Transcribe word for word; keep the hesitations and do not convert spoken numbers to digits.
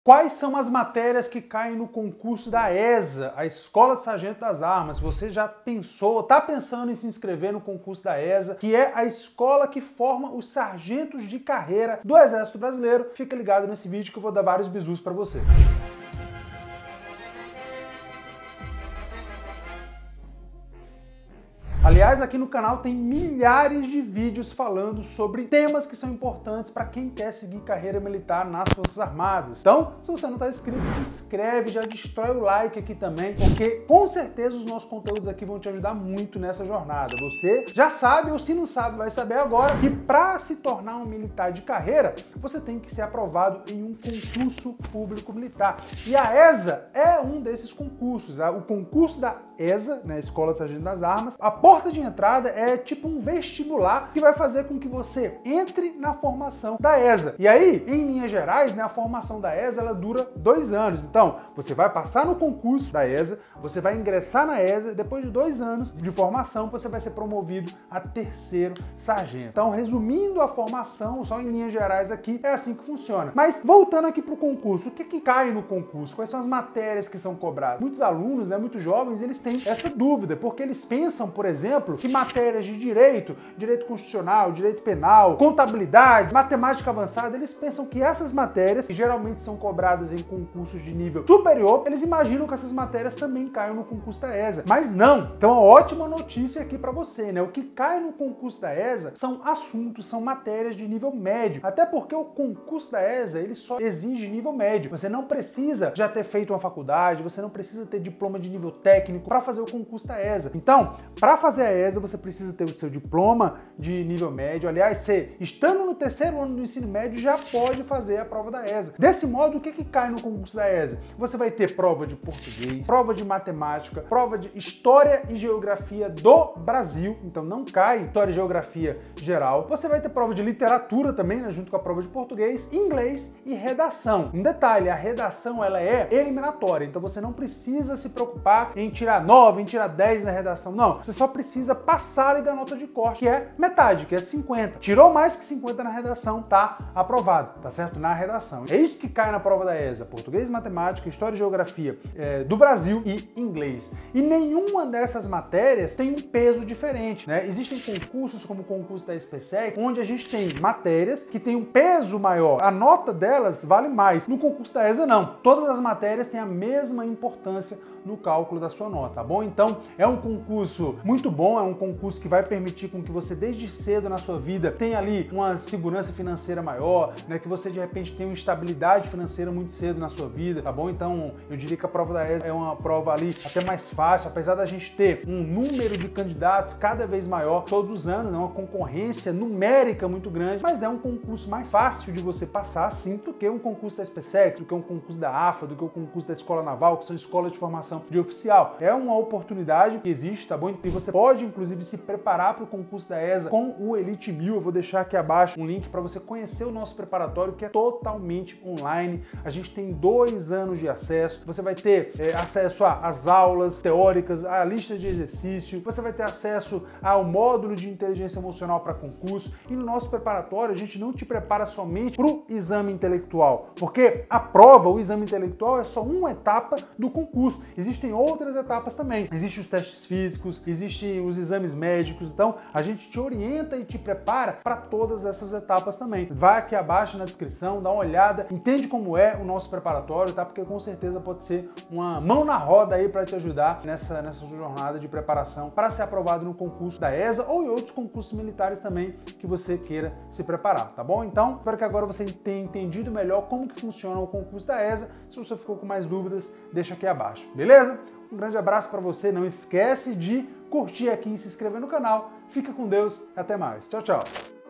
Quais são as matérias que caem no concurso da ESA, a Escola de Sargento das Armas? Você já pensou, está pensando em se inscrever no concurso da ESA, que é a escola que forma os sargentos de carreira do Exército Brasileiro? Fica ligado nesse vídeo que eu vou dar vários bizus para você. Aliás, aqui no canal tem milhares de vídeos falando sobre temas que são importantes para quem quer seguir carreira militar nas Forças Armadas. Então, se você não está inscrito, se inscreve, já destrói o like aqui também, porque com certeza os nossos conteúdos aqui vão te ajudar muito nessa jornada. Você já sabe, ou se não sabe, vai saber agora, que para se tornar um militar de carreira, você tem que ser aprovado em um concurso público militar. E a ESA é um desses concursos. O concurso da ESA, né, Escola de Sargento das Armas, a porta de entrada é tipo um vestibular que vai fazer com que você entre na formação da ESA. E aí, em linhas gerais, né, a formação da ESA ela dura dois anos. Então, você vai passar no concurso da ESA, você vai ingressar na ESA, depois de dois anos de formação, você vai ser promovido a terceiro sargento. Então, resumindo a formação, só em linhas gerais aqui, é assim que funciona. Mas, voltando aqui para o concurso, o que que cai no concurso? Quais são as matérias que são cobradas? Muitos alunos, né, muitos jovens, eles têm essa dúvida, porque eles pensam, por exemplo, que matérias de direito, direito constitucional, direito penal, contabilidade, matemática avançada, eles pensam que essas matérias, que geralmente são cobradas em concursos de nível superior, eles imaginam que essas matérias também caem no concurso da ESA. Mas não! Então, uma ótima notícia aqui para você, né? O que cai no concurso da ESA são assuntos, são matérias de nível médio. Até porque o concurso da ESA, ele só exige nível médio. Você não precisa já ter feito uma faculdade, você não precisa ter diploma de nível técnico para fazer o concurso da ESA. Então, para fazer a ESA, você precisa ter o seu diploma de nível médio. Aliás, você, estando no terceiro ano do ensino médio, já pode fazer a prova da ESA. Desse modo, o que que cai no concurso da ESA? Você vai ter prova de português, prova de matemática, prova de história e geografia do Brasil. Então, não cai história e geografia geral. Você vai ter prova de literatura também, né, junto com a prova de português, inglês e redação. Um detalhe, a redação ela é eliminatória. Então, você não precisa se preocupar em tirar nove, em tirar dez na redação. Não, você só precisa passar ali da nota de corte, que é metade, que é cinquenta. Tirou mais que cinquenta na redação, tá aprovado, tá certo? Na redação. É isso que cai na prova da ESA: português, matemática, história e geografia é, do Brasil e inglês. E nenhuma dessas matérias tem um peso diferente, né? Existem concursos como o concurso da SPSEC, onde a gente tem matérias que têm um peso maior. A nota delas vale mais. No concurso da ESA, não. Todas as matérias têm a mesma importância no cálculo da sua nota, tá bom? Então, é um concurso muito bom, é um concurso que vai permitir com que você desde cedo na sua vida tenha ali uma segurança financeira maior, né? Que você de repente tenha uma estabilidade financeira muito cedo na sua vida, tá bom? Então, eu diria que a prova da ESA é uma prova ali até mais fácil, apesar da gente ter um número de candidatos cada vez maior todos os anos, é uma concorrência numérica muito grande, mas é um concurso mais fácil de você passar, sim, do que um concurso da SPSEC, do que um concurso da AFA, do que o concurso da Escola Naval, que são escolas de formação de oficial. É uma oportunidade que existe, tá bom? E você pode, inclusive, se preparar para o concurso da ESA com o Elite mil. Eu vou deixar aqui abaixo um link para você conhecer o nosso preparatório, que é totalmente online. A gente tem dois anos de acesso. Você vai ter é, acesso às aulas teóricas, à lista de exercício. Você vai ter acesso ao módulo de inteligência emocional para concurso. E no nosso preparatório, a gente não te prepara somente para o exame intelectual, porque a prova, o exame intelectual, é só uma etapa do concurso. Existem outras etapas também. Existem os testes físicos, existem os exames médicos. Então, a gente te orienta e te prepara para todas essas etapas também. Vai aqui abaixo na descrição, dá uma olhada, entende como é o nosso preparatório, tá? Porque com certeza pode ser uma mão na roda aí para te ajudar nessa, nessa sua jornada de preparação para ser aprovado no concurso da ESA ou em outros concursos militares também que você queira se preparar, tá bom? Então, espero que agora você tenha entendido melhor como que funciona o concurso da ESA. Se você ficou com mais dúvidas, deixa aqui abaixo, beleza? Beleza? Um grande abraço para você, não esquece de curtir aqui e se inscrever no canal. Fica com Deus, até mais. Tchau, tchau.